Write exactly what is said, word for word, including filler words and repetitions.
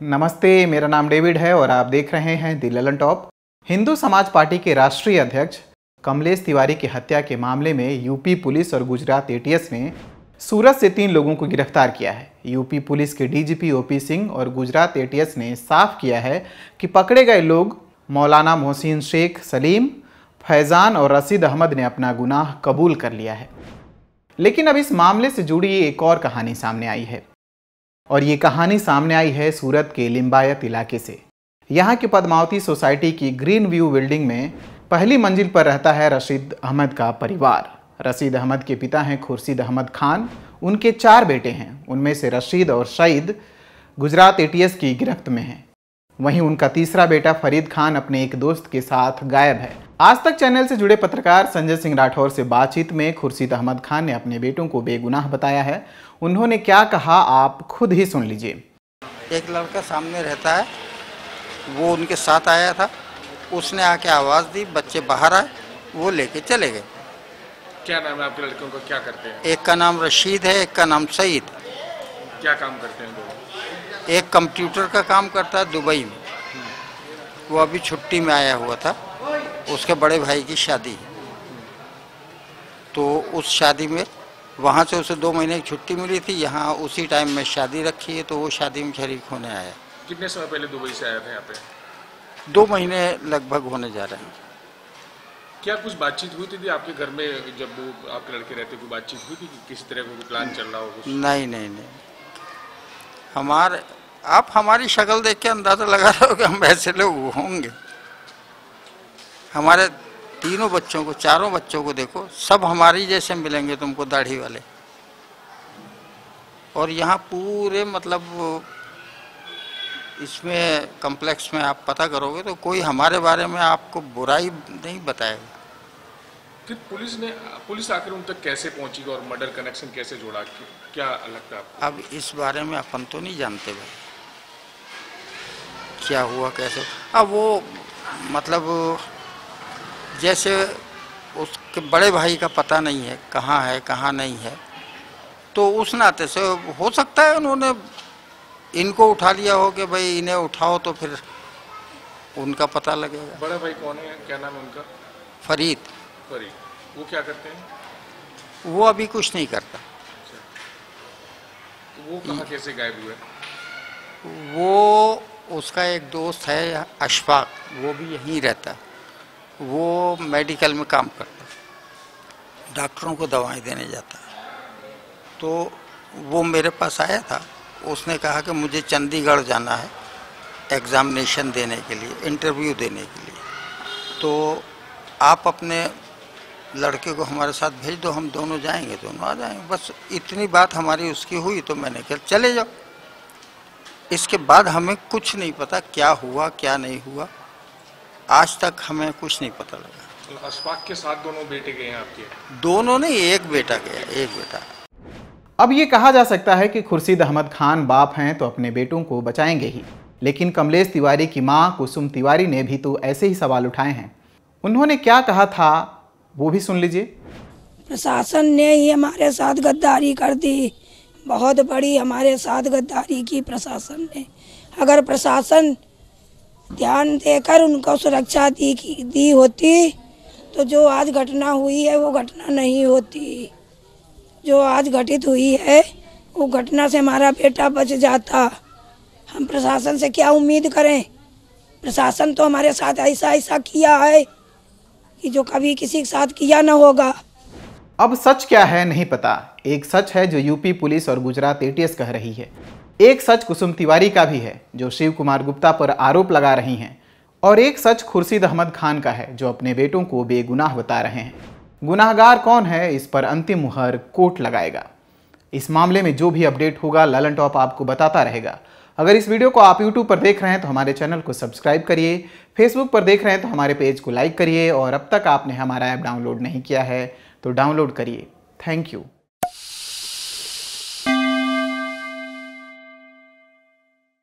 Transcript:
नमस्ते, मेरा नाम डेविड है और आप देख रहे हैं दी लल्लनटॉप। हिंदू समाज पार्टी के राष्ट्रीय अध्यक्ष कमलेश तिवारी की हत्या के मामले में यूपी पुलिस और गुजरात एटीएस ने सूरत से तीन लोगों को गिरफ्तार किया है। यूपी पुलिस के डीजीपी ओपी सिंह और गुजरात एटीएस ने साफ किया है कि पकड़े गए लोग मौलाना मोहसिन शेख सलीम, फैजान और रशीद अहमद ने अपना गुनाह कबूल कर लिया है। लेकिन अब इस मामले से जुड़ी एक और कहानी सामने आई है और ये कहानी सामने आई है सूरत के लिम्बायत इलाके से। यहाँ की पद्मावती सोसाइटी की ग्रीन व्यू बिल्डिंग में पहली मंजिल पर रहता है रशीद अहमद का परिवार। रशीद अहमद के पिता हैं खुर्शीद अहमद खान। उनके चार बेटे हैं, उनमें से रशीद और सईद गुजरात एटीएस की गिरफ्त में हैं। वहीं उनका तीसरा बेटा फरीद खान अपने एक दोस्त के साथ गायब है। आज तक चैनल से जुड़े पत्रकार संजय सिंह राठौर से बातचीत में खुर्शीद अहमद खान ने अपने बेटों को बेगुनाह बताया है। उन्होंने क्या कहा आप खुद ही सुन लीजिए। एक लड़का सामने रहता है, वो उनके साथ आया था, उसने आके आवाज़ दी, बच्चे बाहर आए, वो लेके चले गए। क्या नाम है आपके लड़कों का, क्या करते हैं? एक का नाम रशीद है, एक का नाम सईद। क्या काम करते हैं दोनों? एक कंप्यूटर का काम करता है दुबई में, वो अभी छुट्टी में आया हुआ था। उसके बड़े भाई की शादी है, तो उस शादी में वहाँ से उसे दो महीने की छुट्टी मिली थी। यहाँ उसी टाइम में शादी रखी है, तो वो शादी में शरीक होने आया। कितने समय पहले दुबई से आया था यहाँ पे? दो महीने लगभग होने जा रहे हैं। क्या कुछ बातचीत हुई थी आपके घर में जब वो आपके लड़के रहते, कोई बातचीत हुई थी कि किसी तरह का प्लान चल रहा हो? नहीं नहीं नहीं, हमारे आप हमारी शक्ल देख के अंदाज़ा लगा रहे हो कि हम ऐसे लोग होंगे। हमारे तीनों बच्चों को, चारों बच्चों को देखो, सब हमारी जैसे मिलेंगे तुमको, दाढ़ी वाले। और यहाँ पूरे मतलब इसमें कम्प्लेक्स में आप पता करोगे तो कोई हमारे बारे में आपको बुराई नहीं बताएगा। फिर पुलिस ने पुलिस आकर उन तक कैसे पहुंची और मर्डर कनेक्शन कैसे जोड़ा, क्या लगता है आपको? अब इस बारे में अपन तो नहीं जानते भाई, क्या हुआ कैसे। अब वो मतलब जैसे उसके बड़े भाई का पता नहीं है कहाँ है कहाँ नहीं है, तो उस नाते से हो सकता है उन्होंने इनको उठा लिया हो कि भाई इन्हें उठाओ तो फिर उनका पता लगेगा। बड़ा भाई कौन है, क्या नाम है उनका? फरीद। फरीद, वो क्या करते हैं? वो अभी कुछ नहीं करता। तो वो कहाँ कैसे गायब हुए? वो उसका एक दोस्त है अशफाक, वो भी यहीं रहता है। वो मेडिकल में काम करता है, डॉक्टरों को दवाएं देने जाता है। तो वो मेरे पास आया था, उसने कहा कि मुझे चंडीगढ़ जाना है एग्ज़ामिनेशन देने के लिए, इंटरव्यू देने के लिए, तो आप अपने लड़के को हमारे साथ भेज दो, हम दोनों जाएंगे, दोनों आ जाएंगे। बस इतनी बात हमारी उसकी हुई, तो मैंने कहा चले जाओ। इसके बाद हमें कुछ नहीं पता क्या हुआ क्या नहीं हुआ, आज तक हमें कुछ नहीं पता लगा। तो अशफाक के साथ दोनों बेटे गए हैं आपके? दोनों नहीं, एक बेटा गया, एक बेटा। अब ये कहा जा सकता है कि खुर्शीद अहमद खान बाप हैं तो अपने बेटों को बचाएंगे ही, लेकिन कमलेश तिवारी की मां कुसुम तिवारी ने भी तो ऐसे ही सवाल उठाए हैं। उन्होंने क्या कहा था वो भी सुन लीजिए। प्रशासन ने ही हमारे साथ गद्दारी कर दी, बहुत बड़ी हमारे साथ गद्दारी की प्रशासन ने। अगर प्रशासन ध्यान देकर उनको सुरक्षा दी दी होती तो जो आज घटना हुई है वो घटना नहीं होती। जो आज घटित हुई है वो घटना से हमारा बेटा बच जाता। हम प्रशासन से क्या उम्मीद करें? प्रशासन तो हमारे साथ ऐसा ऐसा किया है कि जो कभी किसी के साथ किया न होगा। अब सच क्या है नहीं पता। एक सच है जो यूपी पुलिस और गुजरात एटीएस कह रही है, एक सच कुसुम तिवारी का भी है जो शिव कुमार गुप्ता पर आरोप लगा रही हैं, और एक सच खुर्शीद अहमद खान का है जो अपने बेटों को बेगुनाह बता रहे हैं। गुनाहगार कौन है इस पर अंतिम मुहर कोर्ट लगाएगा। इस मामले में जो भी अपडेट होगा लल्लनटॉप आपको बताता रहेगा। अगर इस वीडियो को आप यूट्यूब पर देख रहे हैं तो हमारे चैनल को सब्सक्राइब करिए, फेसबुक पर देख रहे हैं तो हमारे पेज को लाइक करिए, और अब तक आपने हमारा ऐप डाउनलोड नहीं किया है तो डाउनलोड करिए। Thank you.